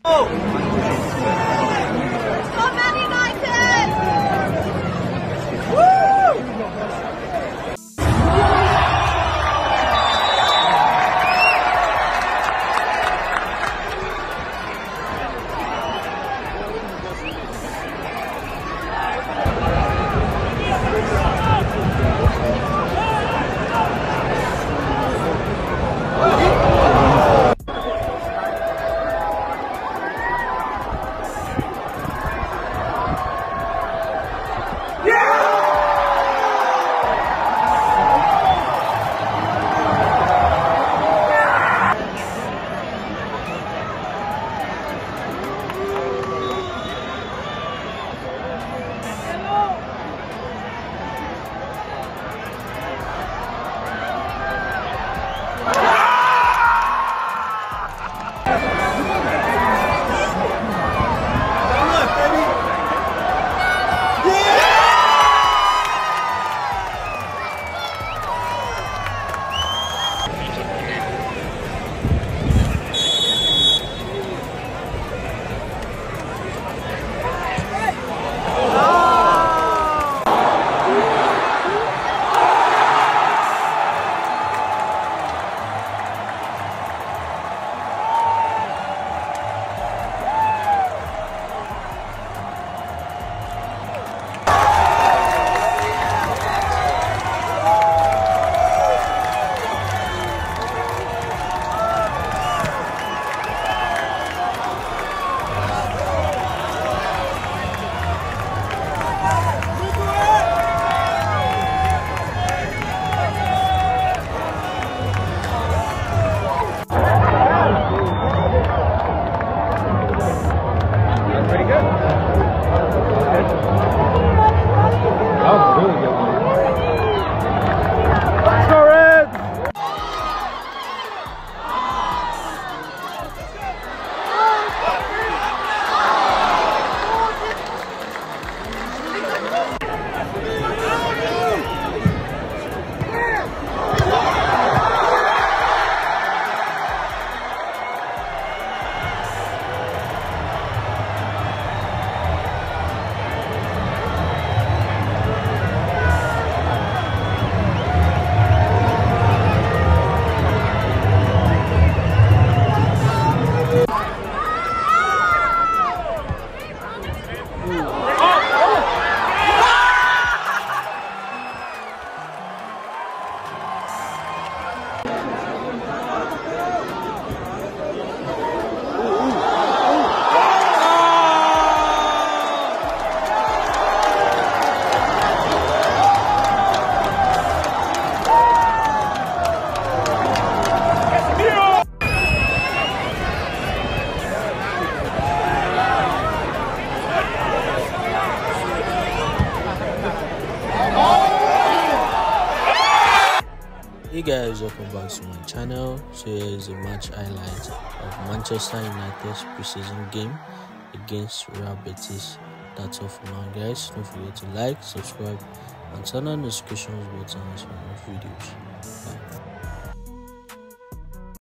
Come Man United! Hey guys, welcome back to my channel. So here is a match highlight of Manchester United's preseason game against Real Betis. That's all for now guys. Don't forget to like, subscribe and turn on the notifications buttons for more videos. Bye.